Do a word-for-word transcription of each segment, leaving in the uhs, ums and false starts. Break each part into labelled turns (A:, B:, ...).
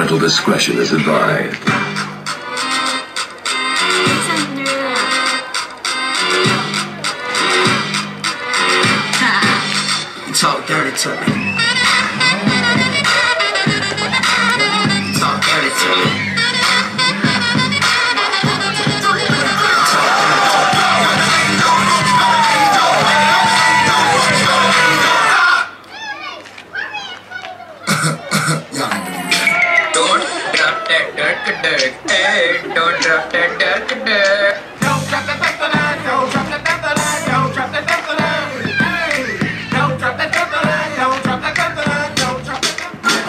A: Parental discretion is advised.
B: Talk dirty to me. Talk dirty to me. Don't drop that dirt, dirt, hey, don't drop that dirt, dirt. Don't drop that dirt, don't drop that dirt, don't drop that dirt, hey, don't drop that dirt, don't drop that dirt, don't drop that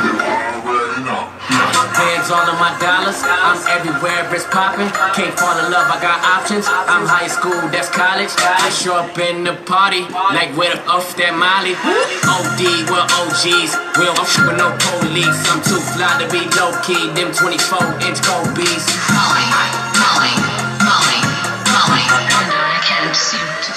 B: dirt. Hands all of my dollars, I'm everywhere, it's popping. Can't fall in love, I got options. I'm high school, that's college. I show up in the party, like with a off that Molly. O D, we're O Gs, we don't fuck with no police. I'm too fly to be low key, them twenty-four inch gold beats. Molly, Molly, Molly, Molly, and I can't seem to.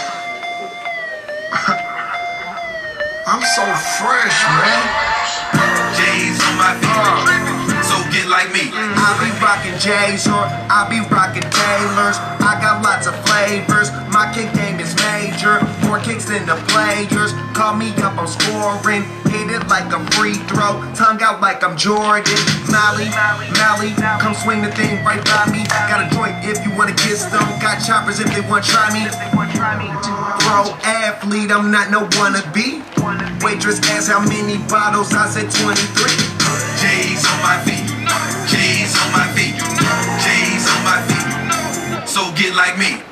C: I'm so fresh, man.
D: J's on my feet, so get like me.
C: I be rockin' J's or I be rockin' Taylors. I got lots of flavors. My kick game is major. More kicks than the players. Call me up, I'm scoring. Hit it like a free throw. Tongue out like I'm Jordan. Molly, Molly, come swing the thing right by me. Got a joint if you wanna get stoned. Got choppers if they wanna try me. Pro athlete, I'm not no wannabe. Waitress asked how many bottles, I said twenty-three.
D: J's on my feet, J's on my feet, J's on my feet, so get like me.